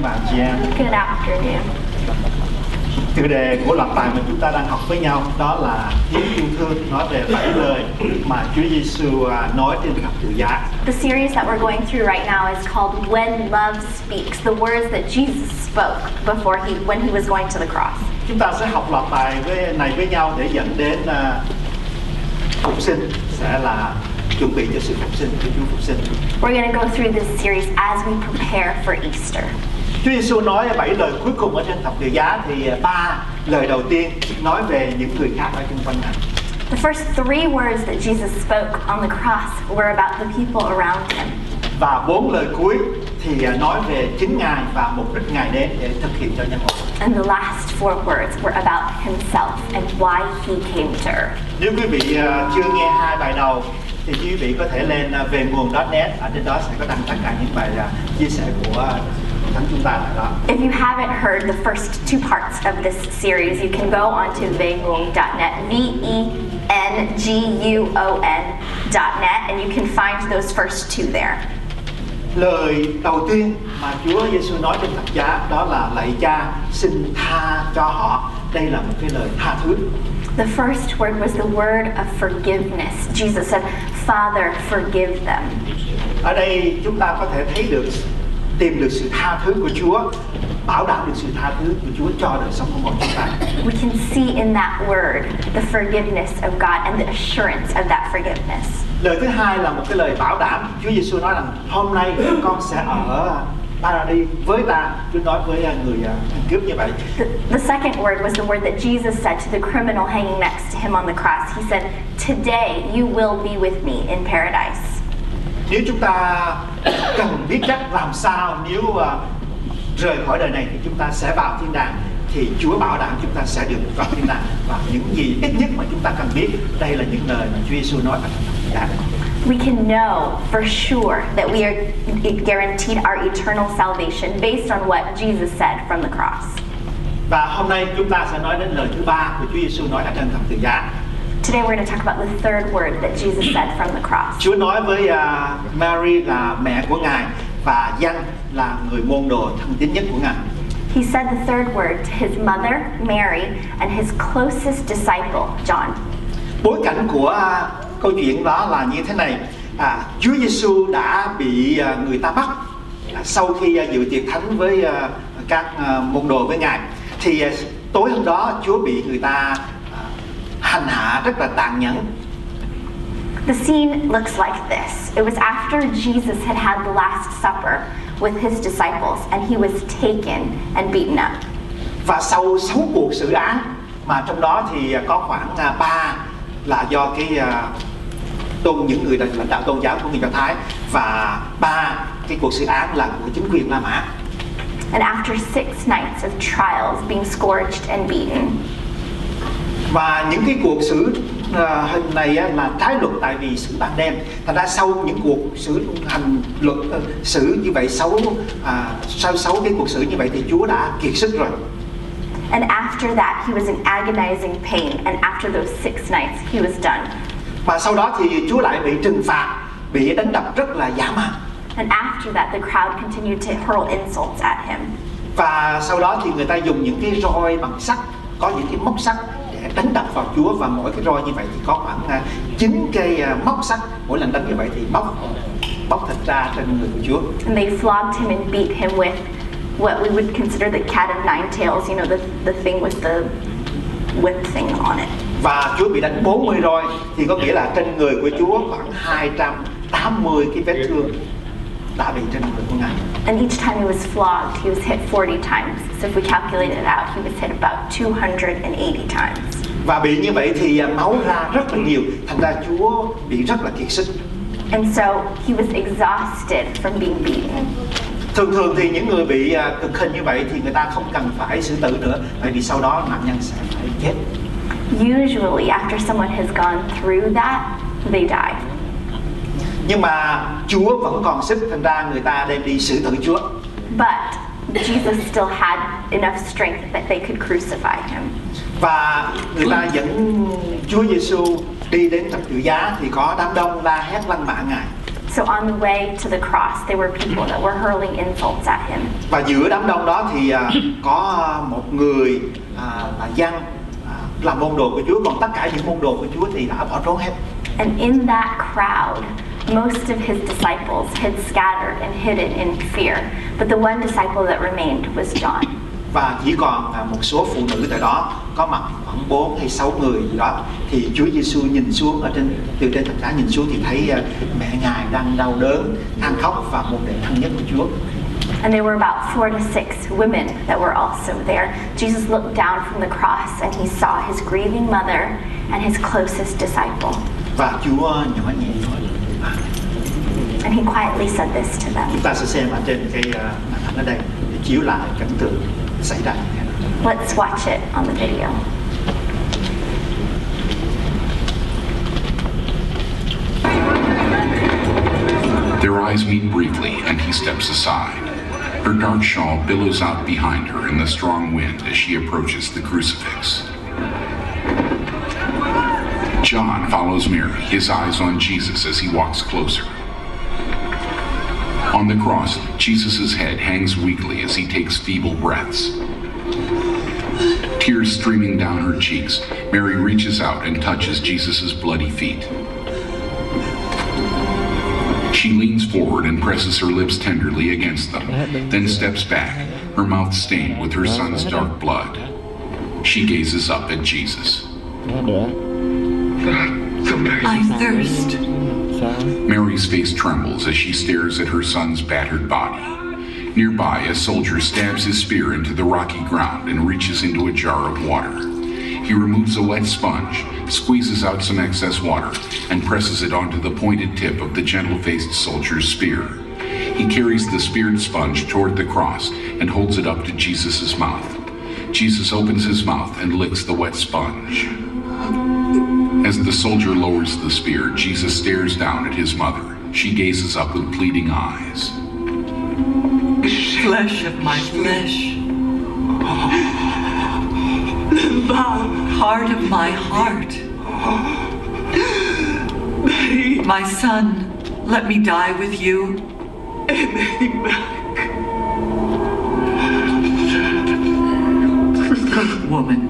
Bạn chị em, Good afternoon. tiêu đề của loạt bài mà chúng ta đang học với nhau đó là hiến yêu thương, nói về 7 lời mà Chúa Giêsu nói trên thập tự giá. The series that we're going through right now is called When Love Speaks, the words that Jesus spoke when he was going to the cross. Chúng ta sẽ học loạt bài này với nhau để dẫn đến phục sinh, sẽ là chuẩn bị cho sự phục sinh của Chúa phục sinh. We're going to go through this series as we prepare for Easter. Chúa Giêsu nói 7 lời cuối cùng ở trên thập tự giá thì 3 lời đầu tiên nói về những người khác ở chung quanh Ngài. The first 3 words that Jesus spoke on the cross were about the people around him. Và 4 lời cuối thì nói về chính Ngài và mục đích Ngài đến để thực hiện cho nhân loại. And the last 4 words were about himself and why he came to earth. Nếu quý vị chưa nghe 2 bài đầu thì quý vị có thể lên về nguồn.net, ở trên đó sẽ có đăng tất cả những bài chia sẻ của thánh chúng ta tại đó. If you haven't heard the first 2 parts of this series, you can go onto venguong.net, venguon.net, and you can find those first 2 there. Lời đầu tiên mà Chúa Giêsu nói trên thập giá đó là lạy Cha, xin tha cho họ. Đây là một cái lời tha thứ. The first word was the word of forgiveness. Jesus said, Father, forgive them. Ở đây chúng ta có thể thấy được, tìm được sự tha thứ của Chúa, bảo đảm được sự tha thứ của Chúa cho đời sống của mỗi chúng ta. We can see in that word the forgiveness of God and the assurance of that forgiveness. Lời thứ hai là một cái lời bảo đảm. Chúa Giêsu nói rằng hôm nay con sẽ ở Paradis với ta. Chúa nói với người ăn cướp như vậy. The second word was the word that Jesus said to the criminal hanging next to him on the cross. He said, Today you will be with me in paradise. Nếu chúng ta cần biết cách làm sao nếu rời khỏi đời này thì chúng ta sẽ vào thiên đàng, thì Chúa bảo đảm chúng ta sẽ được vào thiên đàng. Và những gì ít nhất mà chúng ta cần biết, đây là những lời mà Chúa Giêsu nói ở trong thập tự giá. We can know for sure that we are guaranteed our eternal salvation based on what Jesus said from the cross. Và hôm nay chúng ta sẽ nói đến lời thứ ba của Chúa Giêsu nói ở trên thập tự giá. Today we're going to talk about the third word that Jesus said from the cross. Chúa nói với Mary là mẹ của Ngài và Giăng là người môn đồ thân tín nhất của Ngài. He said the third word to his mother, Mary, and his closest disciple, John. Bối cảnh của câu chuyện đó là như thế này. Chúa Giêsu đã bị người ta bắt sau khi dự tiệc thánh với các môn đồ với Ngài. Thì tối hôm đó Chúa bị người ta hành hạ rất là tàn nhẫn. The scene looks like this. It was after Jesus had the Last Supper with his disciples and he was taken and beaten up. Và sau 6 cuộc xử án mà trong đó thì có khoảng 3 là do những người lãnh đạo tôn giáo của người Do Thái, và 3 cái cuộc xử án là của chính quyền La Mã. And after 6 nights of trials, being scourged and beaten. Và những cái cuộc xử hình này là trái luật, tại vì xử ban đêm. Thành ra sau những cuộc xử như vậy, sau 6 cái cuộc xử như vậy thì Chúa đã kiệt sức rồi. And after that, he was in agonizing pain. And after those 6 nights, he was done. Và sau đó thì Chúa lại bị trừng phạt, bị đánh đập rất là dã man. And after that, the crowd continued to hurl insults at him. Và sau đó thì người ta dùng những cái roi bằng sắt, có những cái móc sắt để đánh đập vào Chúa, và mỗi cái roi như vậy thì có khoảng 9 cây móc sắt, mỗi lần đánh như vậy thì bóc thịt ra trên người của Chúa. And they flogged him and beat him with what we would consider the cat of nine tails, you know, the thing with the whip thing on it. Và Chúa bị đánh 40 roi, thì có nghĩa là trên người của Chúa khoảng 280 cái vết thương đã bị trên người của Ngài. And each time he was flogged, he was hit 40 times. So if we calculate it out, he was hit about 280 times. Và bị như vậy thì máu ra rất là nhiều, thành ra Chúa bị rất là kiệt sức. And so he was exhausted from being beaten. Thường thì những người bị cực hình như vậy thì người ta không cần phải xử tử nữa, tại vì sau đó nạn nhân sẽ phải chết. Usually, after someone has gone through that, they die. Nhưng mà Chúa vẫn còn sức, thành ra người ta đem đi xử tử Chúa. But Jesus still had enough strength that they could crucify him. Và người ta dẫn Chúa Giêsu đi đến thập tự giá thì có đám đông la hét lăng mạ Ngài. So on the way to the cross, there were people that were hurling insults at him. Và giữa đám đông đó thì có một người là Giăng là môn đồ của Chúa, còn tất cả những môn đồ của Chúa thì đã bỏ trốn hết. And in that crowd, most of his disciples had scattered and hidden in fear, but the one disciple that remained was John. Và chỉ còn một số phụ nữ tại đó, có mặt khoảng 4 hay 6 người gì đó. Thì Chúa Giêsu nhìn xuống từ trên thập giá nhìn xuống thì thấy mẹ Ngài đang đau đớn, than khóc và môn đệ thân nhất của Chúa. And there were about 4 to 6 women that were also there. Jesus looked down from the cross and he saw his grieving mother and his closest disciple. Và Chúa nhỏ nhẹ nói. And he quietly said this to them. Chúng ta sẽ xem ở trên cái màn ảnh ở đây để chiếu lại cảnh tượng xảy ra. Let's watch it on the video. Their eyes meet briefly, and he steps aside. Her dark shawl billows out behind her in the strong wind as she approaches the crucifix. John follows Mary, his eyes on Jesus as he walks closer. On the cross, Jesus' head hangs weakly as he takes feeble breaths. Tears streaming down her cheeks, Mary reaches out and touches Jesus' bloody feet. She leans forward and presses her lips tenderly against them, then steps back, her mouth stained with her son's dark blood. She gazes up at Jesus. I thirst. Mary's face trembles as she stares at her son's battered body. Nearby, a soldier stabs his spear into the rocky ground and reaches into a jar of water. He removes a wet sponge, squeezes out some excess water, and presses it onto the pointed tip of the gentle-faced soldier's spear. He carries the speared sponge toward the cross and holds it up to Jesus' mouth. Jesus opens his mouth and licks the wet sponge. As the soldier lowers the spear, Jesus stares down at his mother. She gazes up with pleading eyes. Flesh of my flesh. Heart of my heart. My son, let me die with you. Woman,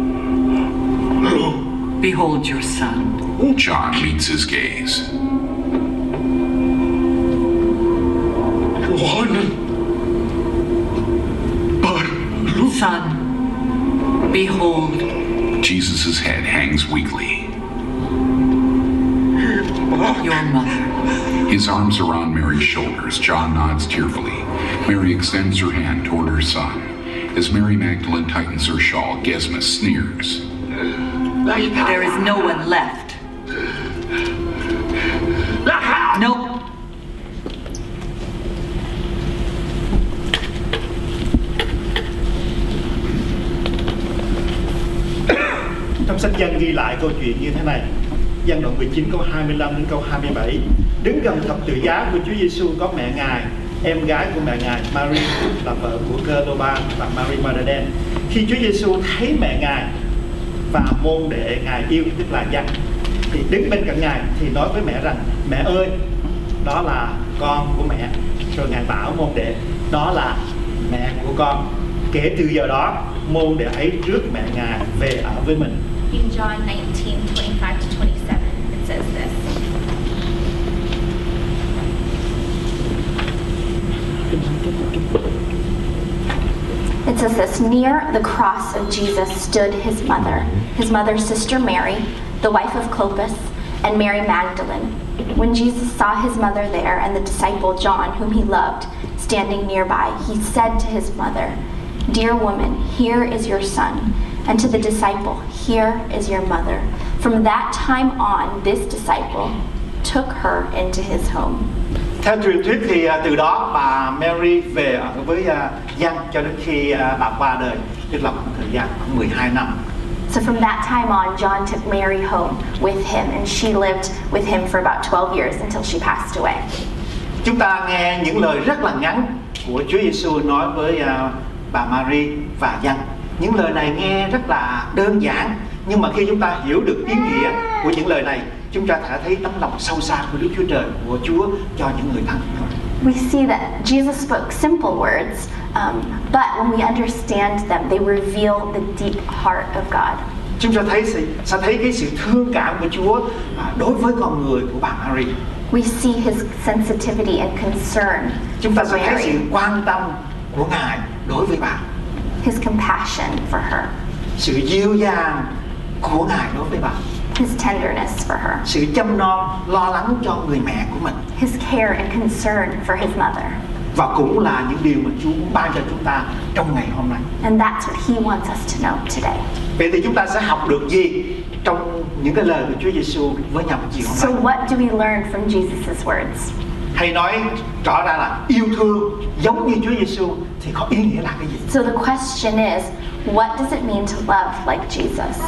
behold your son. John meets his gaze. Son, behold. Jesus' head hangs weakly. Your mother. His arms around Mary's shoulders, John nods tearfully. Mary extends her hand toward her son. As Mary Magdalene tightens her shawl, Gesma sneers. There is no one left. No. Trong sách Giăng ghi lại câu chuyện như thế này. Giăng đoạn 19 câu 25 đến câu 27. Đứng gần thập tự giá của Chúa Giêsu có mẹ Ngài, em gái của mẹ Ngài, Mary là vợ của Cleopa và Mary Magdalene. Khi Chúa Giêsu thấy mẹ Ngài và môn đệ Ngài yêu, tức là Giăng, thì đứng bên cạnh Ngài thì nói với mẹ rằng: mẹ ơi, đó là con của mẹ. Rồi Ngài bảo môn đệ: đó là mẹ của con. Kể từ giờ đó, môn đệ ấy rước mẹ Ngài về ở với mình. In John 19:25 to 27, it says this. It says this: near the cross of Jesus stood his mother's sister Mary, the wife of Clopas, and Mary Magdalene. When Jesus saw his mother there and the disciple John, whom he loved, standing nearby, he said to his mother, "Dear woman, here is your son." And to the disciple, "Here is your mother." From that time on, this disciple took her into his home. Theo truyền thuyết thì từ đó bà Mary về ở với Giăng cho đến khi bà qua đời, tức là một thời gian khoảng 12 năm. So from that time on, John took Mary home with him, and she lived with him for about 12 years until she passed away. Chúng ta nghe những lời rất là ngắn của Chúa Giêsu nói với bà Mary và Giăng. Những lời này nghe rất là đơn giản, nhưng mà khi chúng ta hiểu được ý nghĩa của những lời này, chúng ta thể thấy tấm lòng sâu xa của Đức Chúa Trời, của Chúa cho những người thân của mình. We see that Jesus spoke simple words, but when we understand them, they reveal the deep heart of God. Chúng ta sẽ thấy cái sự thương cảm của Chúa đối với con người của bà Mary. We see his sensitivity and concern Chúng ta for sẽ thấy sự Mary, quan tâm của Ngài đối với bà, his compassion for her, sự dịu dàng của Ngài đối với bà, his tenderness for her, sự chăm nom lo lắng cho người mẹ của mình. his care and concern for his mother. Và cũng là những điều mà Chúa muốn ban cho chúng ta trong ngày hôm nay. And that's what he wants us to know today. Vậy thì chúng ta sẽ học được gì trong những cái lời của Chúa Giêsu với nhau chiều So hôm nay? what do we learn from Jesus' words? Hay nói rõ ra là yêu thương giống như Chúa Giêsu thì có ý nghĩa là cái gì? So the question is, what does it mean to love like Jesus?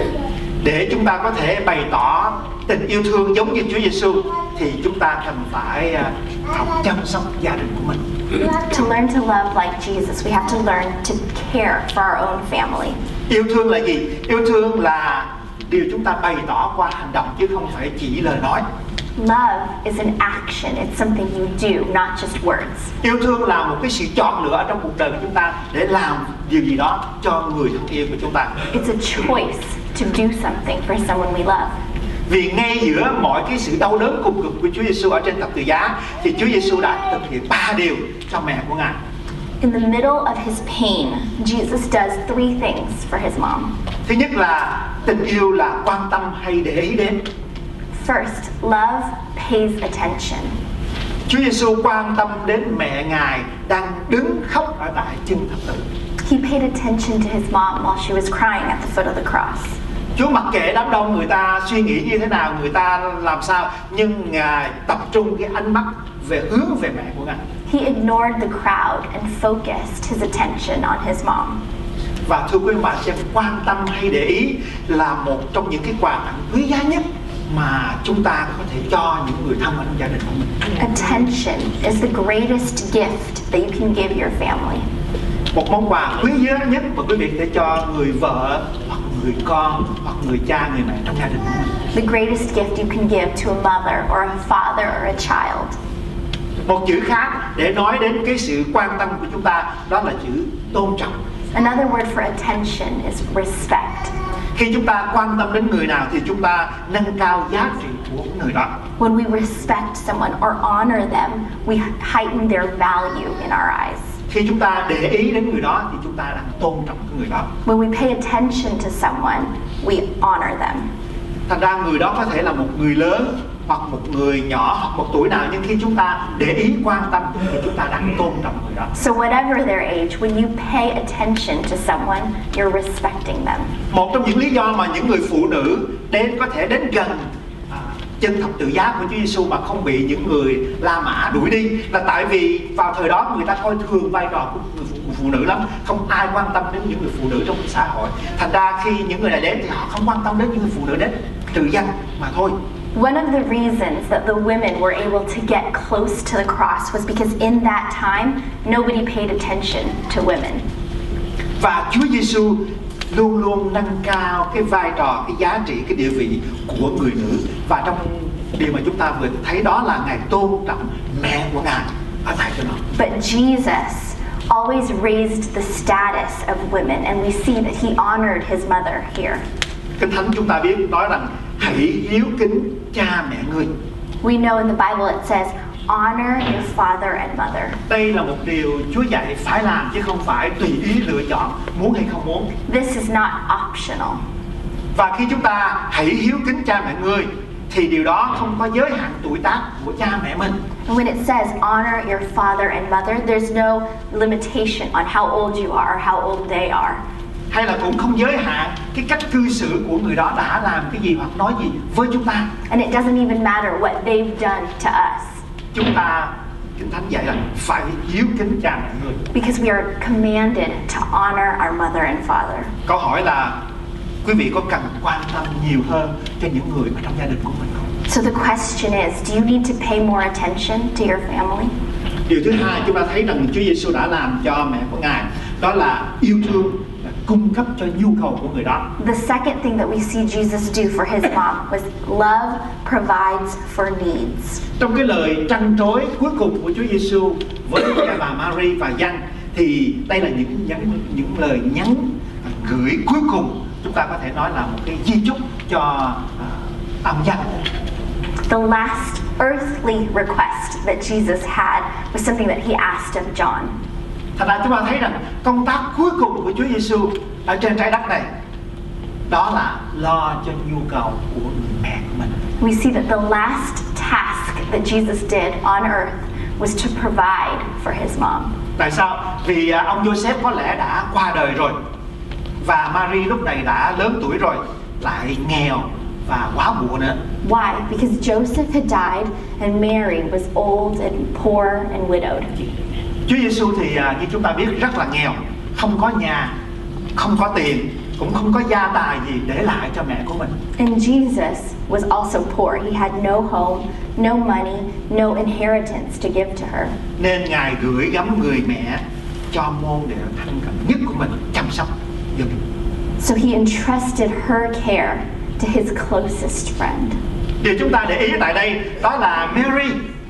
Để chúng ta có thể bày tỏ tình yêu thương giống như Chúa Giêsu thì chúng ta cần phải học chăm sóc gia đình của mình. To learn to love like Jesus, we have to learn to care for our own family. Yêu thương là gì? Yêu thương là điều chúng ta bày tỏ qua hành động chứ không phải chỉ lời nói. Love is an action. It's something you do, not just words. Yêu thương là một cái sự chọn lựa trong cuộc đời của chúng ta để làm điều gì đó cho người thân yêu của chúng ta. It's a choice to do something for someone we love. Vì ngay giữa mọi cái sự đau đớn cùng cực của Chúa Giêsu ở trên thập tự giá thì Chúa Giêsu đã thực hiện 3 điều cho mẹ của Ngài. In the middle of his pain, Jesus does 3 things for his mom. Thứ nhất là tình yêu là quan tâm hay để ý đến. First, love pays attention. Chúa Giêsu quan tâm đến mẹ Ngài đang đứng khóc ở tại chân thập tự. He paid attention to his mom while she was crying at the foot of the cross. Chúa mặc kệ đám đông người ta suy nghĩ như thế nào, người ta làm sao, nhưng Ngài tập trung cái ánh mắt hướng về mẹ của Ngài. He ignored the crowd and focused his attention on his mom. Và thưa quý bạn xem, quan tâm hay để ý là một trong những cái quà tặng quý giá nhất mà chúng ta có thể cho những người thân ở trong gia đình của mình. Attention is the greatest gift that you can give your family. Một món quà quý giá nhất mà quý vị có thể cho người vợ hoặc người con hoặc người cha, người mẹ trong gia đình của mình. The greatest gift you can give to a mother or a father or a child. Một chữ khác để nói đến cái sự quan tâm của chúng ta đó là chữ tôn trọng. Another word for attention is respect. Khi chúng ta quan tâm đến người nào thì chúng ta nâng cao giá trị của người đó. When we respect someone or honor them, we heighten their value in our eyes. Khi chúng ta để ý đến người đó thì chúng ta đang tôn trọng cái người đó. When we pay attention to someone, we honor them. Thành ra người đó có thể là một người lớn hoặc một người nhỏ hoặc một tuổi nào, nhưng khi chúng ta để ý quan tâm thì chúng ta đang tôn trọng người đó. So whatever their age, when you pay attention to someone, you're respecting them. Một trong những lý do mà những người phụ nữ có thể đến gần chân thập tự giá của Chúa Giêsu mà không bị những người La Mã đuổi đi là tại vì vào thời đó người ta coi thường vai trò của người phụ nữ lắm, không ai quan tâm đến những người phụ nữ trong xã hội. Thành ra khi những người này đến thì họ không quan tâm đến những người phụ nữ đến, trừ danh mà thôi. One of the reasons that the women were able to get close to the cross was because in that time, nobody paid attention to women. Và Chúa Giêsu luôn luôn nâng cao cái vai trò, cái giá trị, cái địa vị của người nữ. Và trong điều mà chúng ta vừa thấy đó là Ngài tôn trọng mẹ của Ngài ở tại chỗ đó. But Jesus always raised the status of women, and we see that he honored his mother here. Kinh Thánh chúng ta biết nói rằng hãy hiếu kính cha mẹ ngươi. We know in the Bible it says, honor your father and mother. Đây là một điều Chúa dạy phải làm chứ không phải tùy ý lựa chọn, muốn hay không muốn. This is not optional. Và khi chúng ta hãy hiếu kính cha mẹ ngươi thì điều đó không có giới hạn tuổi tác của cha mẹ mình. And when it says honor your father and mother, there's no limitation on how old you are or how old they are. Hay là cũng không giới hạn cái cách cư xử của người đó đã làm cái gì hoặc nói gì với chúng ta. And it doesn't even matter what they've done to us. Chúng ta, Kinh Thánh dạy là phải hiếu kính cha mẹ người. Because we are commanded to honor our mother and father. Câu hỏi là quý vị có cần quan tâm nhiều hơn cho những người ở trong gia đình của mình không? So the question is, do you need to pay more attention to your family? Điều thứ hai chúng ta thấy rằng Chúa Giêsu đã làm cho mẹ của Ngài đó là yêu thương cung cấp cho nhu cầu của người đó. The second thing that we see Jesus do for his mom was love provides for needs. Trong cái lời trăn trối cuối cùng của Chúa Giêsu với bà Mary và Giăng thì đây là những lời nhắn gửi cuối cùng, chúng ta có thể nói là một cái di chúc cho ông Giăng. The last earthly request that Jesus had was something that he asked of John. Thành ra chúng ta thấy rằng công tác cuối cùng của Chúa Giêsu ở trên trái đất này đó là lo cho nhu cầu của người mẹ của mình. We see that the last task that Jesus did on earth was to provide for his mom. Tại sao? Vì ông Joseph có lẽ đã qua đời rồi và Mary lúc này đã lớn tuổi rồi, lại nghèo và quá bụa nữa. Why? Because Joseph had died and Mary was old and poor and widowed. Chúa Giêsu thì như chúng ta biết rất là nghèo, không có nhà, không có tiền, cũng không có gia tài gì để lại cho mẹ của mình. And Jesus was also poor. He had no home, no money, no inheritance to give to her. Nên Ngài gửi gắm người mẹ cho môn đệ thân cận nhất của mình chăm sóc giùm. So he entrusted her care to his closest friend. Điều chúng ta để ý tại đây đó là Mary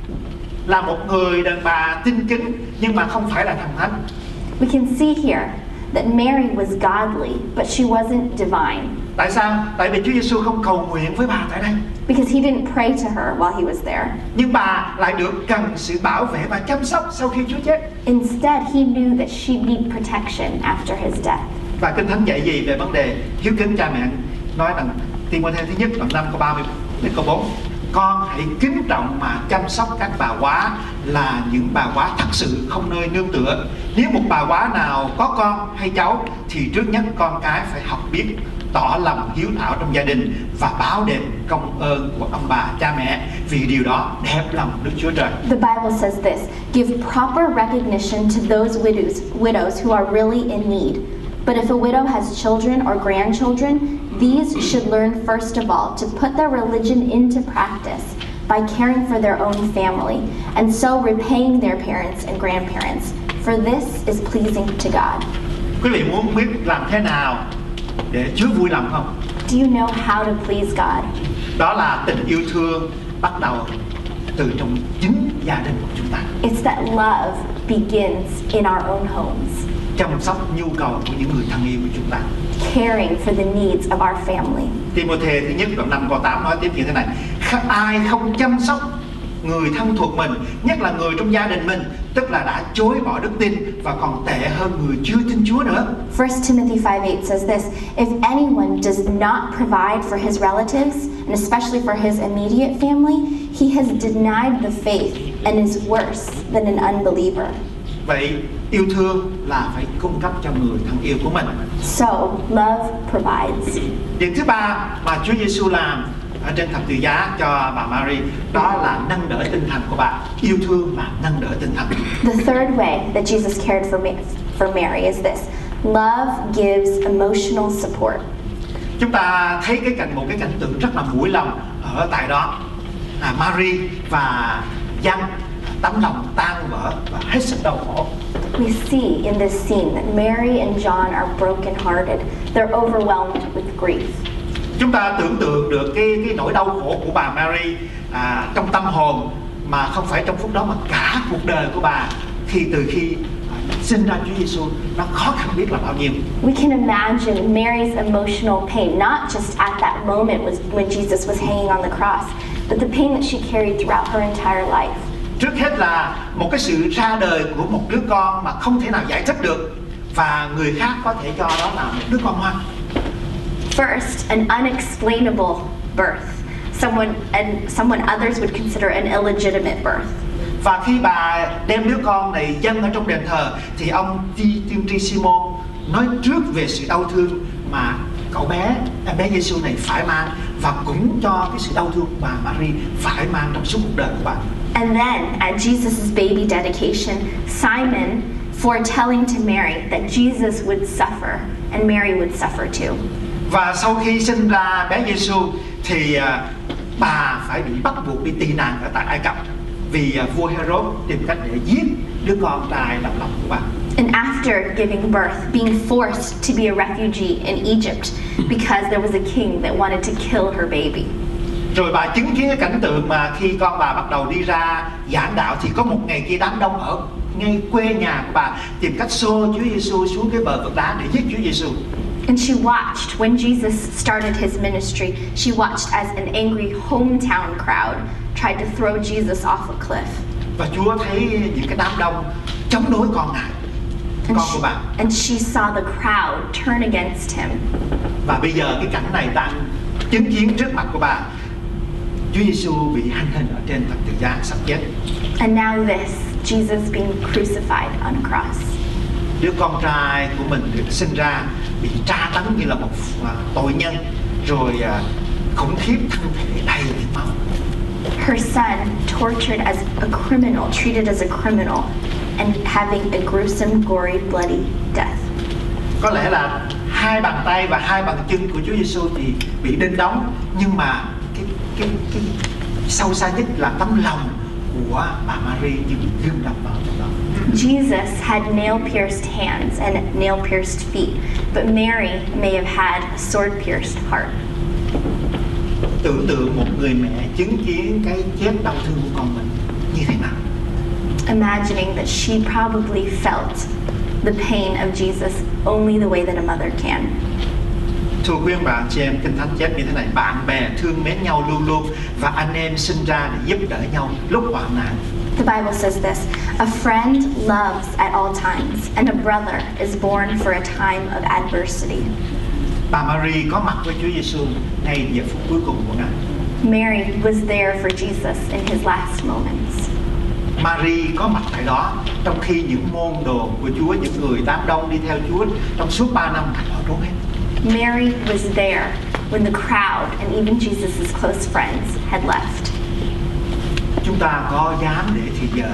là một người đàn bà tin kính nhưng mà không phải là thần thánh. We can see here that Mary was godly, but she wasn't divine. Tại sao? Tại vì Chúa Giêsu không cầu nguyện với bà tại đây. Because he didn't pray to her while he was there. Nhưng bà lại được cần sự bảo vệ và chăm sóc sau khi Chúa chết. Instead, he knew that she'd need protection after his death. Và Kinh Thánh dạy gì về vấn đề hiếu kính cha mẹ? Nói rằng Ti-mô-thê thứ nhất đoạn 5 câu 30 đến câu 4: con hãy kính trọng mà chăm sóc các bà quá, là những bà quá thật sự không nơi nương tựa. Nếu một bà quá nào có con hay cháu thì trước nhất con cái phải học biết tỏ lòng hiếu thảo trong gia đình và báo đền công ơn của ông bà cha mẹ, vì điều đó đẹp lòng Đức Chúa Trời. The Bible says this: give proper recognition to those widows who are really in need. But if a widow has children or grandchildren, these should learn first of all to put their religion into practice by caring for their own family, and so repaying their parents and grandparents, for this is pleasing to God. Quý vị muốn biết làm thế nào để Chúa vui lòng không? Do you know how to please God? Đó là tình yêu thương bắt đầu từ trong chính gia đình của chúng ta. It's that love begins in our own homes. Chăm sóc nhu cầu của những người thân yêu của chúng ta. Caring for the needs of our family. Ti-mô-thê thứ nhất đoạn 5 câu 8 nói tiếp như thế này: ai không chăm sóc người thân thuộc mình, nhất là người trong gia đình mình, tức là đã chối bỏ đức tin và còn tệ hơn người chưa tin Chúa nữa. 1 Timothy 5:8 says this: if anyone does not provide for his relatives, and especially for his immediate family, he has denied the faith and is worse than an unbeliever. Vậy yêu thương là phải cung cấp cho người thân yêu của mình. So love provides. Điều thứ ba mà Chúa Giêsu làm ở trên thập tự giá cho bà Mary đó là nâng đỡ tinh thần của bà. Yêu thương là nâng đỡ tinh thần. The third way that Jesus cared for Mary is this: love gives emotional support. Chúng ta thấy một cái cảnh tượng rất là mũi lòng ở tại đó. Mary và Giăng tấm lòng tan vỡ và hết sức đau khổ. We see in this scene that Mary and John are broken-hearted. They're overwhelmed with grief. Chúng ta tưởng tượng được cái nỗi đau khổ của bà Mary trong tâm hồn, mà không phải trong phút đó mà cả cuộc đời của bà từ khi sinh ra Chúa Giêsu nó khó khăn biết là bao nhiêu. We can imagine Mary's emotional pain, not just at that moment when Jesus was hanging on the cross, but the pain that she carried throughout her entire life. Trước hết là một cái sự ra đời của một đứa con mà không thể nào giải thích được, và người khác có thể cho đó là một đứa con ngoan. First, an unexplainable birth. Someone others would consider an illegitimate birth. Và khi bà đem đứa con này dâng ở trong đền thờ thì ông tiên tri Simon nói trước về sự đau thương mà em bé Giêsu này phải mang, và cũng cho cái sự đau thương bà Mary phải mang trong suốt cuộc đời của bà. And then, at Jesus' baby dedication, Simon foretelling to Mary that Jesus would suffer and Mary would suffer too. Và sau khi sinh ra bé Giêsu thì bà phải bị bắt buộc đi tị nạn ở tại Ai Cập vì vua Herod tìm cách để giết đứa con trai độc lòng của bà. And after giving birth, being forced to be a refugee in Egypt because there was a king that wanted to kill her baby. Rồi bà chứng kiến cái cảnh tượng mà khi con bà bắt đầu đi ra giảng đạo thì có một ngày kia đám đông ở ngay quê nhà của bà tìm cách xô Chúa Giêsu xuống cái bờ vực đá để giết Chúa Giêsu. And she watched when Jesus started his ministry. She watched as an angry hometown crowd tried to throw Jesus off a cliff. Và Chúa thấy những cái đám đông chống đối con Ngài, con của bà. And she saw the crowd turn against him. Và bây giờ cái cảnh này đang chứng kiến trước mặt của bà. Chúa Giêsu bị hành hình ở trên thập tự giá sắp chết. And now this, Jesus being crucified on a cross. Đứa con trai của mình được sinh ra bị tra tấn như là một tội nhân, rồi khủng khiếp, thân thể đầy vết máu. Her son tortured as a criminal, treated as a criminal, and having a gruesome, gory, bloody death. Có lẽ là hai bàn tay và hai bàn chân của Chúa Giêsu thì bị đinh đóng, nhưng mà cái sâu xa nhất là tấm lòng của bà Mary như bị ghim đập vào trong đó. Jesus had nail-pierced hands and nail-pierced feet, but Mary may have had a sword-pierced heart. Tưởng tượng một người mẹ chứng kiến cái chết đau thương của con mình như thế nào. Imagining that she probably felt the pain of Jesus only the way that a mother can. Thưa quý ông bà anh chị em, Kinh Thánh chép như thế này: bạn bè thương mến nhau luôn luôn và anh em sinh ra để giúp đỡ nhau lúc hoạn nạn. The Bible says this: a friend loves at all times, and a brother is born for a time of adversity. Bà Mary có mặt với Chúa Giêsu ngay giờ phút cuối cùng của Ngài. Mary was there for Jesus in his last moments. Mary có mặt tại đó trong khi những môn đồ của Chúa, những người đám đông đi theo Chúa trong suốt 3 năm họ trốn hết. Mary was there when the crowd and even Jesus' close friends had left. Chúng ta có dám để thì giờ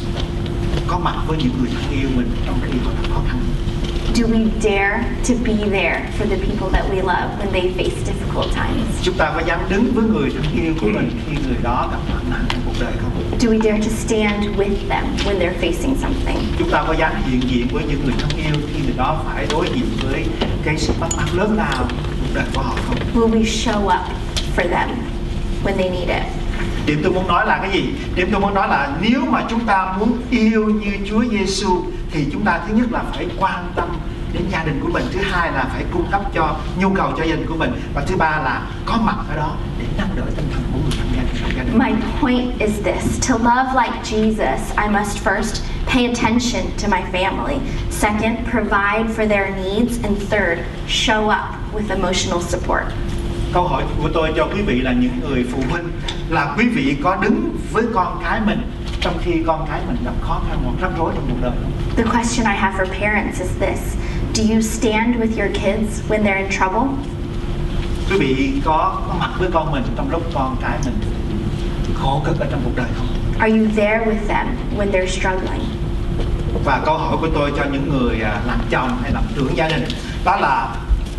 có mặt với những người thân yêu mình trong khi họ gặp khó khăn? Do we dare to be there for the people that we love when they face difficult times? Chúng ta có dám đứng với người thân yêu của mình khi người đó gặp hoạn nạn trong cuộc đời không? Do we dare to stand with them when they're facing something? Chúng ta có dám hiện diện với những người thân yêu khi người đó phải đối diện với cái sự mất mát lớn lao cuộc đời của họ không? Will we show up for them when they need it? Điểm tôi muốn nói là cái gì? Điểm tôi muốn nói là nếu mà chúng ta muốn yêu như Chúa Giêsu thì chúng ta thứ nhất là phải quan tâm đến gia đình của mình, thứ hai là phải cung cấp cho nhu cầu cho gia đình của mình, và thứ ba là có mặt ở đó để nâng đỡ tinh thần của người trong gia đình. My point is this: to love like Jesus, I must first pay attention to my family. Second, provide for their needs, and third, show up with emotional support. Câu hỏi của tôi cho quý vị là những người phụ huynh là quý vị có đứng với con cái mình trong khi con cái mình gặp khó khăn hoặc rắc rối trong cuộc đời không? The question I have for parents is this: do you stand with your kids when they're in trouble? Quý vị có mặt với con mình trong lúc con cái mình khổ cực ở trong cuộc đời không? Are you there with them when they're struggling? Và câu hỏi của tôi cho những người làm chồng hay làm trưởng gia đình đó là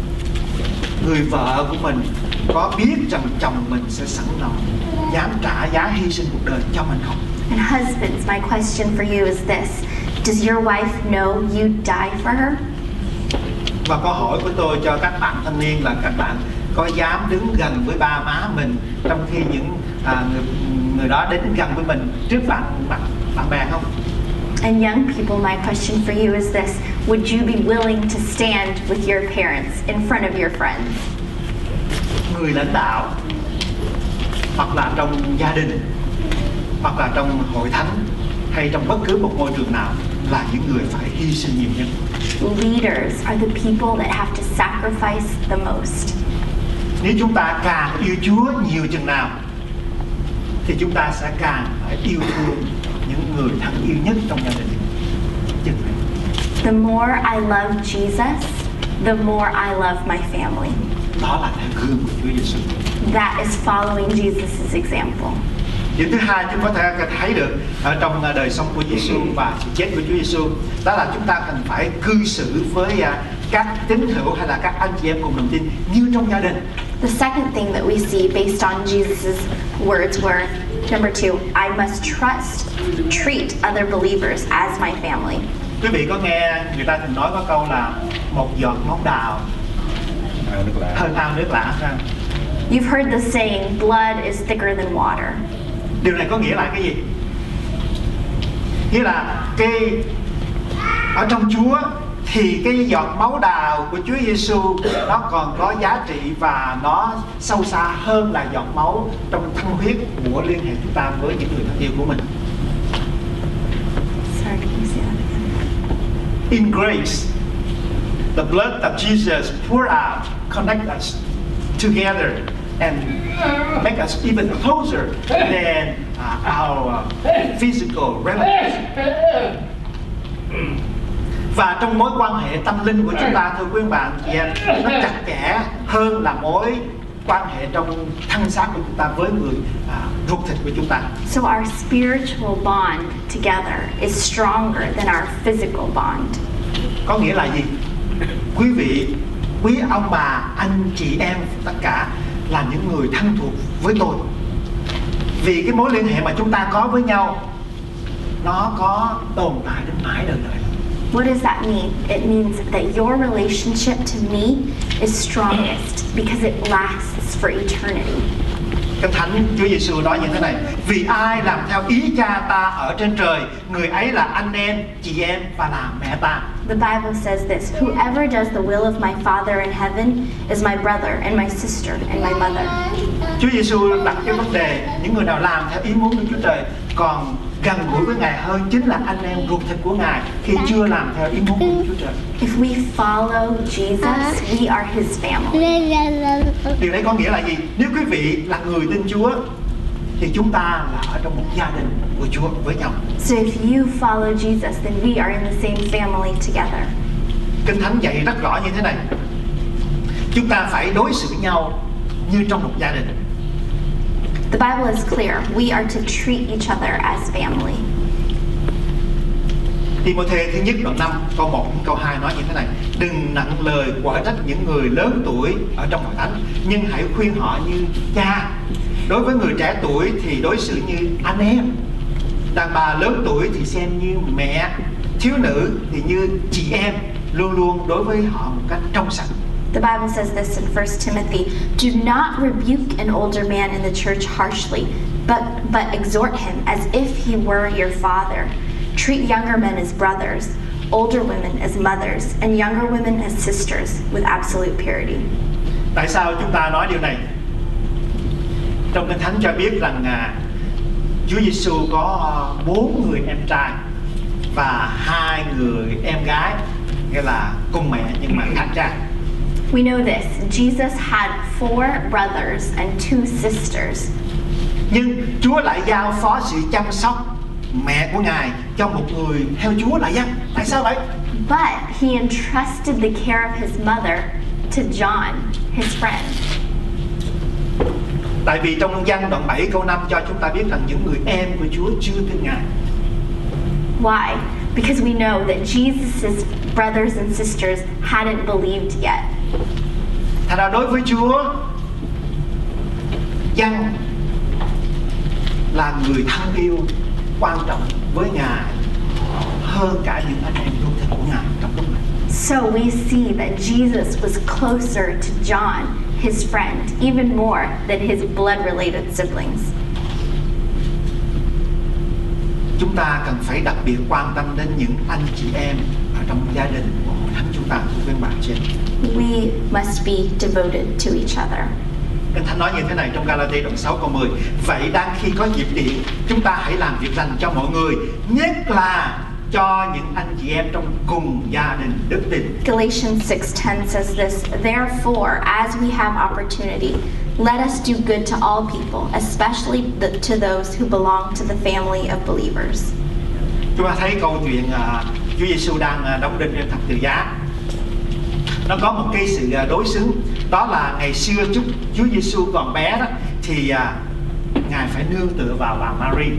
người vợ của mình có biết rằng chồng mình sẽ sẵn lòng dám trả giá hy sinh cuộc đời cho mình không? And husbands, my question for you is this: does your wife know you die for her? Và câu hỏi của tôi cho các bạn thanh niên là các bạn có dám đứng gần với ba má mình trong khi những người đó đến gần với mình trước bạn bè không? And young people, my question for you is this: would you be willing to stand with your parents in front of your friends? Người lãnh đạo hoặc là trong gia đình hoặc là trong hội thánh hay trong bất cứ một môi trường nào là những người phải hy sinh nhiều nhất. Leaders are the people that have to sacrifice the most. Nếu chúng ta càng yêu Chúa nhiều chừng nào thì chúng ta sẽ càng phải yêu thương những người thân yêu nhất trong gia đình chừng này. The more I love Jesus, the more I love my family. Đó là theo gương của Chúa Giêsu. That is following Jesus' example. Điểm thứ hai chúng có thể thấy được ở trong đời sống của Giêsu và sự chết của Chúa Giêsu, đó là chúng ta cần phải cư xử với các tín hữu hay là các anh chị em cùng đồng tin như trong gia đình. The second thing that we see based on Jesus' words were, number 2, I must treat other believers as my family. Quý vị có nghe người ta thường nói có câu là một giọt máu đào hơn ao nước lã không? You've heard the saying, blood is thicker than water. Điều này có nghĩa là cái gì? Nghĩa là cái ở trong Chúa thì cái giọt máu đào của Chúa Giêsu nó còn có giá trị và nó sâu xa hơn là giọt máu trong thân huyết của liên hệ chúng ta với những người thân yêu của mình. Sorry, can you say that again? In grace, the blood of Jesus poured out connect us together and make us even closer than our physical relatives. Và trong mối quan hệ tâm linh của chúng ta, thưa quý bạn chị em, nó chặt chẽ hơn là mối quan hệ trong thân xác của chúng ta với người ruột thịt của chúng ta. So our spiritual bond together is stronger than our physical bond. Có nghĩa là gì? Quý vị, quý ông bà, anh chị em, tất cả là những người thân thuộc với tôi. Vì cái mối liên hệ mà chúng ta có với nhau nó có tồn tại đến mãi đời đời. What does that mean? It means that your relationship to me is strongest because it lasts for eternity. Kinh Thánh Chúa Giêsu nói như thế này: vì ai làm theo ý Cha ta ở trên trời, người ấy là anh em, chị em và là mẹ ta. The Bible says this: whoever does the will of my Father in heaven is my brother and my sister and my mother. Chúa Giêsu đặt cái vấn đề những người nào làm theo ý muốn của Chúa Trời còn gần gũi với Ngài hơn chính là anh em ruột thịt của Ngài khi chưa làm theo ý muốn của Chúa Trời. If we follow Jesus, we are His family. Điều đấy có nghĩa là gì? Nếu quý vị là người tin Chúa thì chúng ta là ở trong một gia đình của Chúa với nhau. So if you follow Jesus, then we are in the same family together. Kinh Thánh dạy rất rõ như thế này: chúng ta phải đối xử nhau như trong một gia đình. The Bible is clear. We are to treat each other as family. Timothée thứ nhất đoạn 5 câu 1 đến câu 2 nói như thế này: đừng nặng lời quở trách những người lớn tuổi ở trong hội thánh, nhưng hãy khuyên họ như cha. Đối với người trẻ tuổi thì đối xử như anh em, đàn bà lớn tuổi thì xem như mẹ, thiếu nữ thì như chị em, luôn luôn đối với họ một cách trong sạch. The Bible says this in 1 Timothy: do not rebuke an older man in the church harshly, but exhort him as if he were your father. Treat younger men as brothers, older women as mothers, and younger women as sisters with absolute purity. Tại sao chúng ta nói điều này? Trong Kinh Thánh cho biết rằng Chúa Giêsu có 4 người em trai và 2 người em gái, nghĩa là cùng mẹ nhưng mà khác cha. We know this. Jesus had 4 brothers and 2 sisters. Nhưng Chúa lại giao phó sự chăm sóc mẹ của Ngài cho một người theo Chúa là dân. Tại sao vậy? But he entrusted the care of his mother to John, his friend. Tại vì trong Giăng đoạn 7 câu 5 cho chúng ta biết rằng những người em của Chúa chưa tin Ngài. Why? Because we know that Jesus' brothers and sisters hadn't believed yet. Thành ra đối với Chúa, Giăng là người thân yêu quan trọng với Ngài hơn cả những anh em ruột thịt của Ngài trong lúc này. So we see that Jesus was closer to John, his friend, even more than his blood-related siblings. Chúng ta cần phải đặc biệt quan tâm đến những anh chị em ở trong gia đình của hội thánh chúng ta, của các bạn chị. We must be devoted to each other. Kinh Thánh nói như thế này trong Galatia đoạn 6 câu 10: vậy đang khi có dịp tiện, chúng ta hãy làm việc lành cho mọi người, nhất là cho những anh chị em trong cùng gia đình đức tin. Galatians 6:10 says this: therefore, as we have opportunity, let us do good to all people, especially to those who belong to the family of believers. Chúng ta thấy câu chuyện Chúa Giêsu đang đóng đinh trên thập tự giá. Nó có một cái sự đối xứng, đó là ngày xưa Chúa Giêsu còn bé đó thì Ngài phải nương tựa vào bà Mary.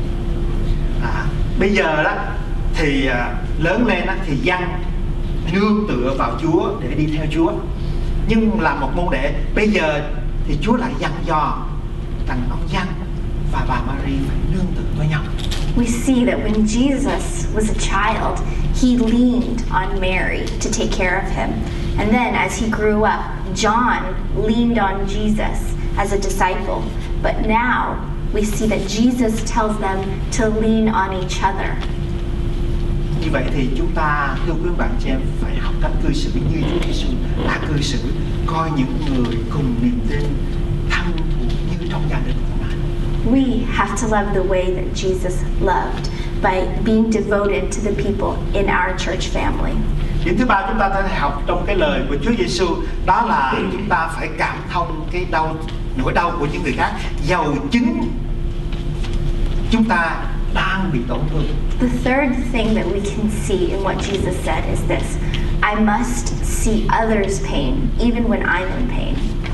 Bây giờ đó thì lớn lên đó, thì Giăng nương tựa vào Chúa để đi theo Chúa. Nhưng là một môn đệ, bây giờ thì Chúa lại dặn dò rằng ông Giăng và bà Mary phải nương tựa với nhau. We see that when Jesus was a child, he leaned on Mary to take care of him. And then as he grew up, John leaned on Jesus as a disciple. But now we see that Jesus tells them to lean on each other. Như vậy thì chúng ta, thưa quý bạn chị em, phải học cách cư xử như Chúa Giêsu đã cư xử, coi những người cùng niềm tin thân thuộc như trong gia đình của Ngài. We have to love the way that Jesus loved by being devoted to the people in our church family. Điểm thứ ba chúng ta có thể học trong cái lời của Chúa Giêsu, đó là chúng ta phải cảm thông cái nỗi đau của những người khác, dầu chính chúng ta đang bị tổn thương. The third thing that we can see in what Jesus said is this: I must see others' pain even when I'm in pain.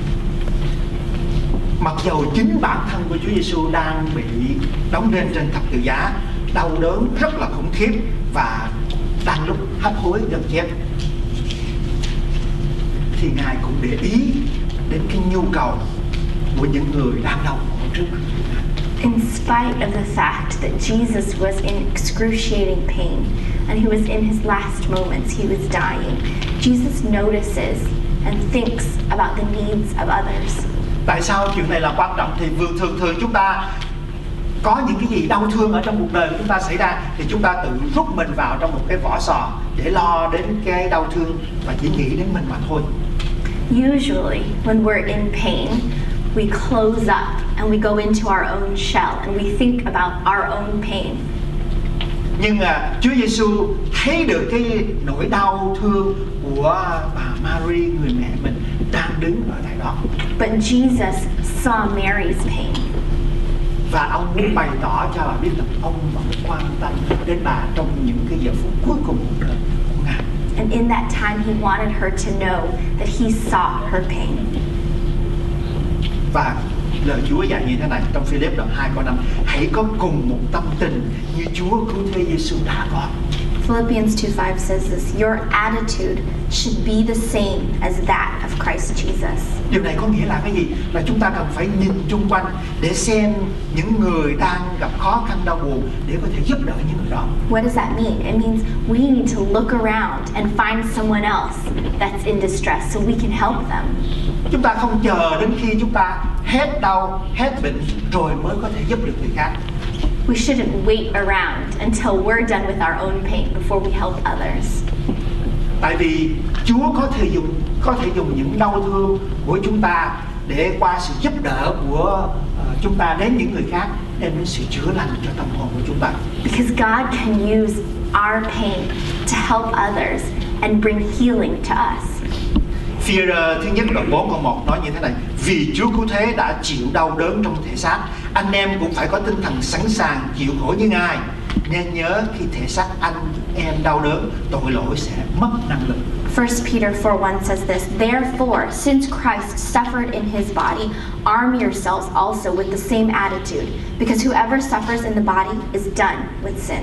Mặc dầu chính bản thân của Chúa Giêsu đang bị đóng đinh trên thập tự giá, đau đớn rất là khủng khiếp và đang lúc hấp hối gần chết, thì Ngài cũng để ý đến cái nhu cầu của những người đang đau khổ trước mặt. In spite of the fact that Jesus was in excruciating pain and he was in his last moments, he was dying, Jesus notices and thinks about the needs of others. Tại sao chuyện này là quan trọng? Thì thường chúng ta có những cái gì đau thương ở trong cuộc đời của chúng ta xảy ra thì chúng ta tự rút mình vào trong một cái vỏ sò để lo đến cái đau thương và chỉ nghĩ đến mình mà thôi. Usually, when we're in pain, we close up and we go into our own shell and we think about our own pain. Nhưng Chúa Giêsu thấy được cái nỗi đau thương của bà Mary, người mẹ mình đang đứng ở tại đó. But Jesus saw Mary's pain. Và ông muốn bày tỏ cho bà biết là ông vẫn quan tâm đến bà trong những cái giờ phút cuối cùng của đời của Ngài. And in that time, he wanted her to know that he saw her pain. Và lời Chúa dạy như thế này trong Philip đoạn 2 câu 5: hãy có cùng một tâm tình như Chúa cứu thế Giêsu đã có. Philippians 2:5 says this: Your attitude should be the same as that of Christ Jesus. Điều này có nghĩa là cái gì? Là chúng ta cần phải nhìn chung quanh để xem những người đang gặp khó khăn đau buồn để có thể giúp đỡ những người đó. What does that mean? It means we need to look around and find someone else that's in distress so we can help them. Chúng ta không chờ đến khi chúng ta hết đau, hết bệnh rồi mới có thể giúp được người khác. We shouldn't wait around until we're done with our own pain before we help others. Tại vì Chúa có thể dùng những đau thương của chúng ta để qua sự giúp đỡ của chúng ta đến những người khác, đem đến sự chữa lành cho tâm hồn của chúng ta. Because God can use our pain to help others and bring healing to us. Phi-e-rơ thứ nhất đoạn 4 câu 1 nói như thế này: vì Chúa cứu thế đã chịu đau đớn trong thể xác, anh em cũng phải có tinh thần sẵn sàng chịu khổ như Ngài. Nên nhớ khi thể xác anh em đau đớn, tội lỗi sẽ mất năng lực. 1 Peter 4:1 says this: Therefore, since Christ suffered in his body, arm yourselves also with the same attitude, because whoever suffers in the body is done with sin.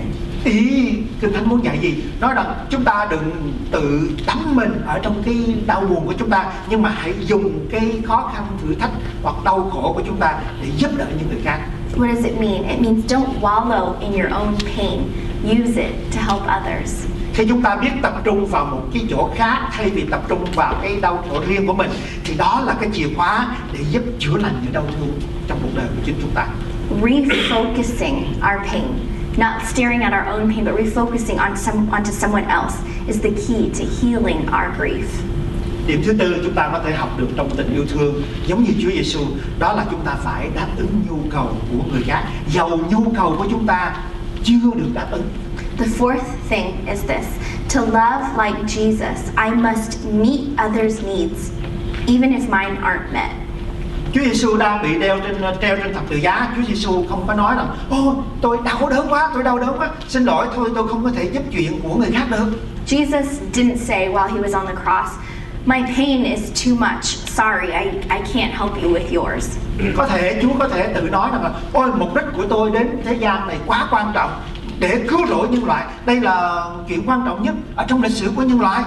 Ý Kinh Thánh muốn dạy gì? Nói rằng chúng ta đừng tự đắm mình ở trong cái đau buồn của chúng ta, nhưng mà hãy dùng cái khó khăn, thử thách hoặc đau khổ của chúng ta để giúp đỡ những người khác. What does it mean? It means don't wallow in your own pain. Use it to help others. Khi chúng ta biết tập trung vào một cái chỗ khác thay vì tập trung vào cái đau khổ riêng của mình, thì đó là cái chìa khóa để giúp chữa lành những đau thương trong cuộc đời của chính chúng ta. Refocusing our pain, not staring at our own pain, but refocusing onto someone else is the key to healing our grief. Điểm thứ tư chúng ta có thể học được trong tình yêu thương giống như Chúa Giêsu, đó là chúng ta phải đáp ứng nhu cầu của người khác, dầu nhu cầu của chúng ta chưa được đáp ứng. The fourth thing is this: to love like Jesus, I must meet others' needs, even if mine aren't met. Chúa Giêsu đang bị treo trên thập tự giá. Chúa Giêsu không có nói rằng: ô, tôi đau đớn quá, xin lỗi thôi, tôi không có thể giúp chuyện của người khác được. Jesus didn't say while he was on the cross, my pain is too much, sorry, I can't help you with yours. Có thể Chúa có thể tự nói rằng là: ôi, mục đích của tôi đến thế gian này quá quan trọng để cứu rỗi nhân loại. Đây là chuyện quan trọng nhất ở trong lịch sử của nhân loại.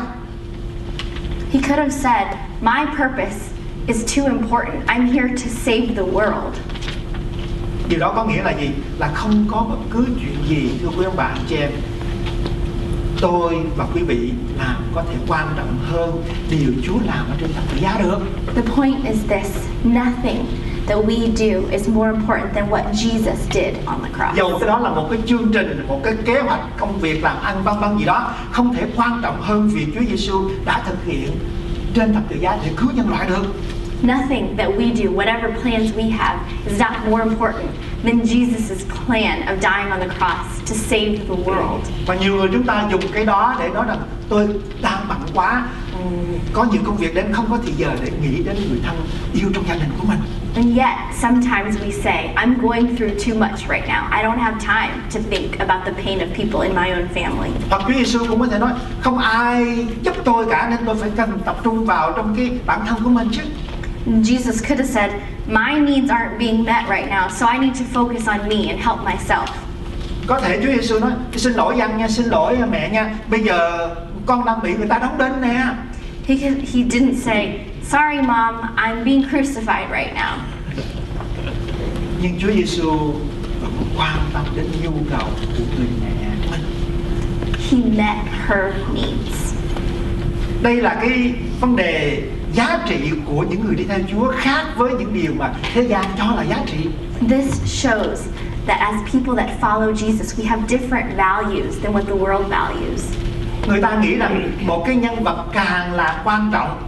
He could have said, my purpose is too important. I'm here to save the world. Điều đó có nghĩa là gì? Là không có bất cứ chuyện gì, thưa quý ông bà anh chị em, tôi và quý vị làm có thể quan trọng hơn điều Chúa làm ở trên thập tự giá được. The point is this: nothing that we do is more important than what Jesus did on the cross. Dầu cái đó là một cái chương trình, một cái kế hoạch công việc làm ăn vân vân gì đó, không thể quan trọng hơn việc Chúa Giêsu đã thực hiện trên thập tự giá để cứu nhân loại được. Nothing that we do, whatever plans we have, is not more important than Jesus' plan of dying on the cross to save the world. Và nhiều người chúng ta dùng cái đó để nói rằng tôi đang bận quá, có nhiều công việc đến không có thì giờ để nghĩ đến người thân yêu trong gia đình của mình. And yet, sometimes we say, I'm going through too much right now. I don't have time to think about the pain of people in my own family. Hoặc Chúa Giêsu cũng có thể nói không ai giúp tôi cả nên tôi phải cần tập trung vào trong cái bản thân của mình chứ. Jesus could have said, my needs aren't being met right now, so I need to focus on me and help myself. Có thể Chúa Giêsu nói xin lỗi anh nha, xin lỗi mẹ nha, bây giờ con đang bị người ta đóng đinh nè. He didn't say, sorry mom, I'm being crucified right now. Nhưng Chúa Giêsu vẫn quan tâm đến nhu cầu của người mẹ của mình. He met her needs. Đây là cái vấn đề giá trị của những người đi theo Chúa khác với những điều mà thế gian cho là giá trị. This shows that as people that follow Jesus, we have different values than what the world values. Người ta nghĩ rằng một cái nhân vật càng là quan trọng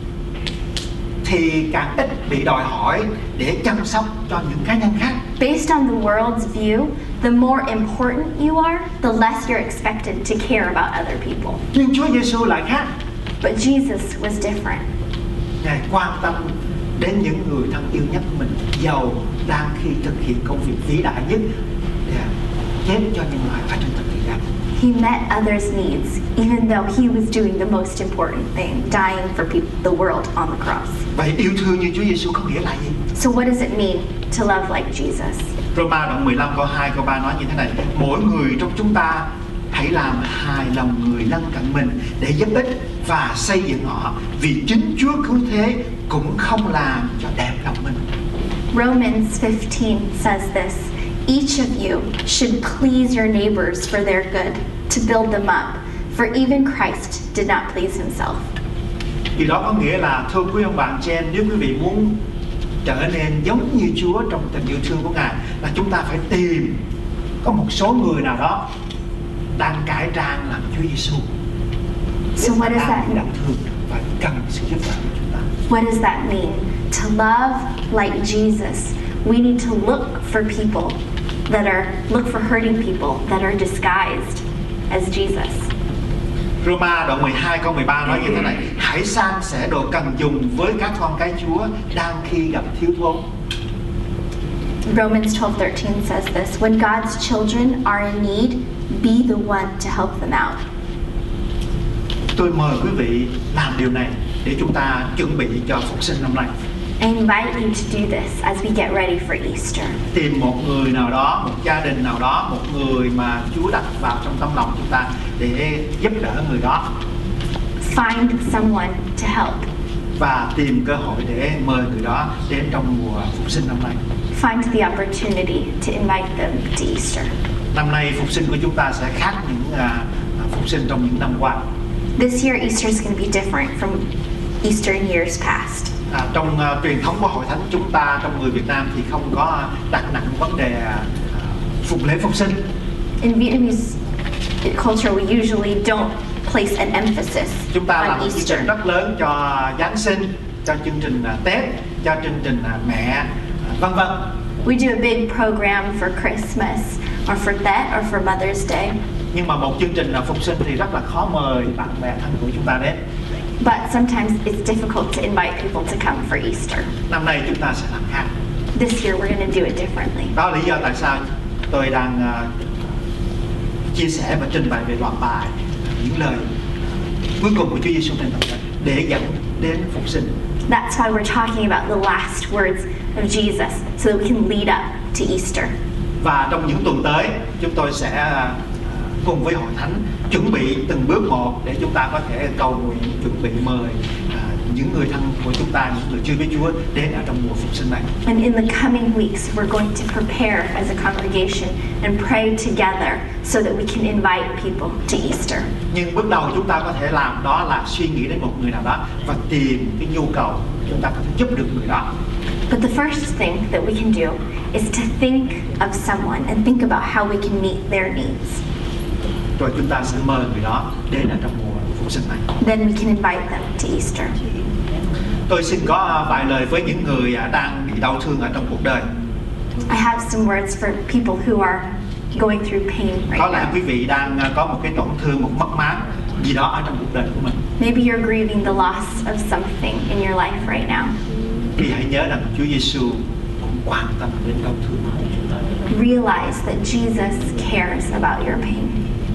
thì càng ít bị đòi hỏi để chăm sóc cho những cá nhân khác. Based on the world's view, the more important you are, the less you're expected to care about other people. Nhưng Chúa Giêsu lại khác. But Jesus was different. Ngài quan tâm đến những người thân yêu nhất của mình, dầu đang khi thực hiện công việc vĩ đại nhất để chết cho nhân loại ở trên thập tự giá. He met others' needs, even though he was doing the most important thing, dying for the world on the cross. Vậy yêu thương như Chúa Giêsu có nghĩa là gì? So what does it mean to love like Jesus? Roma đoạn 15 câu 2 câu 3 nói như thế này: mỗi người trong chúng ta hãy làm hài lòng người lân cận mình để giúp ích và xây dựng họ, vì chính Chúa cứu thế cũng không làm cho đẹp lòng mình. Romans 15 says this: each of you should please your neighbors for their good, to build them up, for even Christ did not please himself. Điều đó có nghĩa là, thưa quý ông bạn chị em, nếu quý vị muốn trở nên giống như Chúa trong tình yêu thương của Ngài, là chúng ta phải tìm có một số người nào đó đang cải trang làm Chúa Giêsu. So what does that mean? Thương và cần sự giúp đỡ của chúng ta. What does that mean? To love like Jesus, we need to look for people look for hurting people that are disguised as Jesus. Roma đoạn 12 câu 13 nói như thế này: hãy san sẻ đồ cần dùng với các con cái Chúa đang khi gặp thiếu thốn. Romans 12:13 says this: when God's children are in need, be the one to help them out. Tôi mời quý vị làm điều này để chúng ta chuẩn bị cho Phục sinh năm nay. I invite you to do this as we get ready for Easter. Tìm một người nào đó, một gia đình nào đó, một người mà Chúa đặt vào trong tâm lòng chúng ta để giúp đỡ người đó. Find someone to help. Và tìm cơ hội để mời người đó đến trong mùa Phục sinh năm nay. Find the opportunity to invite them to Easter. Năm nay Phục sinh của chúng ta sẽ khác những Phục sinh trong những năm qua. This year Easter is going to be different from Easter in years past. Trong truyền thống của hội thánh chúng ta, trong người Việt Nam thì không có đặt nặng vấn đề lễ Phục sinh. In Vietnamese culture, we usually don't place an emphasis Chúng ta làm on một chương Easter. trình rất lớn cho Giáng sinh, cho chương trình Tết, cho chương trình mẹ, vân vân. We do a big program for Christmas, or for that, or for Mother's Day. Nhưng mà một chương trình Phục sinh thì rất là khó mời bạn bè thân của chúng ta đến. But sometimes it's difficult to invite people to come for Easter. Năm nay chúng ta sẽ làm khác. This year we're going to do it differently. Đó là lý do tại sao tôi đang chia sẻ và trình bày về loạt bài những lời cuối cùng của Chúa Giêsu trên thập tự để dẫn đến Phục sinh. That's why we're talking about the last words of Jesus, so that we can lead up to Easter. Và trong những tuần tới, chúng tôi sẽ cùng với hội thánh chuẩn bị từng bước một để chúng ta có thể cầu nguyện, chuẩn bị mời những người thân của chúng ta, những người chưa biết Chúa đến ở trong mùa phục sinh này. And in the coming weeks, we're going to prepare as a congregation and pray together so that we can invite people to Easter. Nhưng bước đầu chúng ta có thể làm đó là suy nghĩ đến một người nào đó và tìm cái nhu cầu chúng ta có thể giúp được người đó. But the first thing that we can do is to think of someone and think about how we can meet their needs. Rồi chúng ta sẽ mời người đó đến ở trong mùa phục sinh này. Then we can invite them to Easter. Tôi xin có vài lời với những người đang bị đau thương ở trong cuộc đời. I have some words for people who are going through pain Có right lẽ now. quý vị đang có một cái tổn thương, một mất mát gì đó ở trong cuộc đời của mình. Maybe you're grieving the loss of something in your life right now. Thì hãy nhớ rằng Chúa Giêsu cũng quan tâm đến đau thương của chúng ta. Realize that Jesus cares about your pain.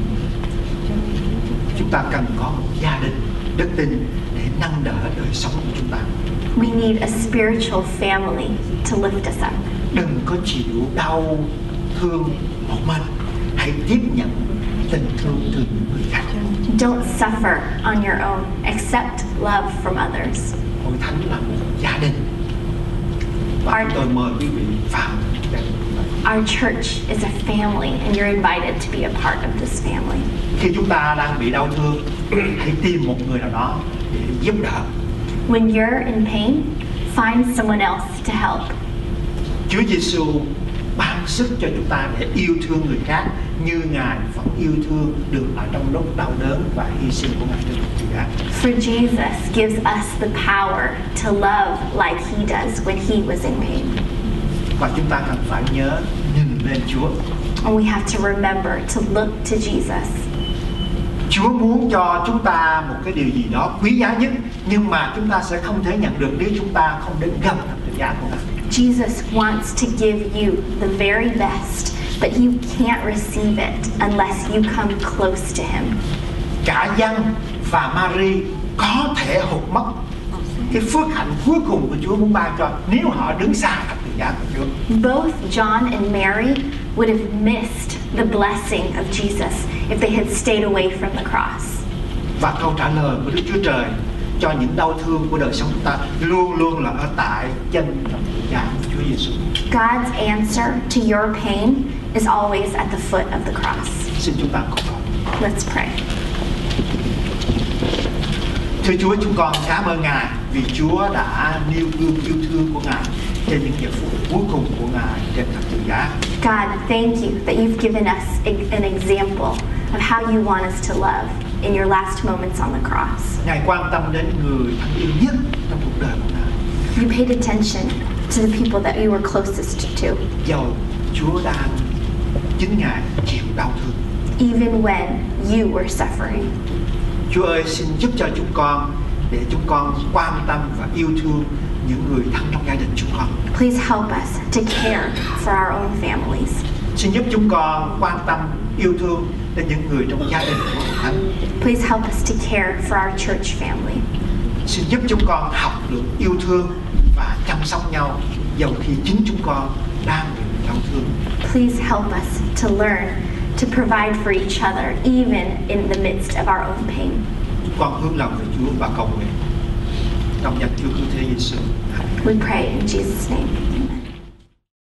Chúng ta cần có một gia đình đức tin để nâng đỡ đời sống của chúng ta. We need a spiritual family to lift us up. Đừng có chịu đau thương một mình. Hãy tiếp nhận tình thương từ những người khác. Don't suffer on your own. Accept love from others. Hội thánh là một gia đình. Và tôi mời quý vị vào gia đình. Our church is a family and you're invited to be a part of this family. Khi chúng ta đang bị đau thương, hãy tìm một người nào đó để giúp đỡ. When you're in pain, find someone else to help. Chúa Giêsu ban sức cho chúng ta để yêu thương người khác như Ngài vẫn yêu thương được ở trong lúc đau đớn và hy sinh của Ngài trên thập tự giá. For Jesus gives us the power to love like he does when he was in pain. Và chúng ta cần phải nhớ nhìn lên Chúa. And we have to remember to look to Jesus. Chúa muốn cho chúng ta một cái điều gì đó quý giá nhất, nhưng mà chúng ta sẽ không thể nhận được nếu chúng ta không đến gần thập tự giá của Ngài. Jesus wants to give you the very best, but you can't receive it unless you come close to him. Cả Giăng và Mary có thể hụt mất cái phước hạnh cuối cùng của Chúa muốn ban cho nếu họ đứng xa thập tự giá của Chúa. Both John and Mary would have missed the blessing of Jesus if they had stayed away from the cross. Và câu trả lời của Đức Chúa Trời cho những đau thương của đời sống chúng ta luôn luôn là ở tại chân thập tự giá của Chúa Giêsu. God's answer to your pain is always at the foot of the cross. Xin chúng ta cùng cầu. Let's pray. Thưa Chúa, chúng con cảm ơn Ngài vì Chúa đã nêu gương yêu thương của Ngài trên những giờ phút cuối cùng của Ngài trên thập tự giá. God, thank you that you've given us an example of how you want us to love in your last moments on the cross. Ngài quan tâm đến người thân yêu nhất trong cuộc đời của Ngài. You paid attention to the people that you were closest to, Dầu Chúa đang chính Ngài chịu đau thương. even when you were suffering. Chúa ơi, xin giúp cho chúng con để chúng con quan tâm và yêu thương những người thân trong gia đình chúng con. Please help us to care for our own families. Xin giúp chúng con quan tâm yêu thương đến những người trong gia đình của Hội Thánh. Please help us to care for our church family. Xin giúp chúng con học được yêu thương và chăm sóc nhau dầu khi chính chúng con đang bị đau thương. Please help us to learn to provide for each other even in the midst of our own pain. Con hướng lòng về Chúa và cầu nguyện trong danh Chúa Cứu Thế Giêsu. Amen. We pray in Jesus' name.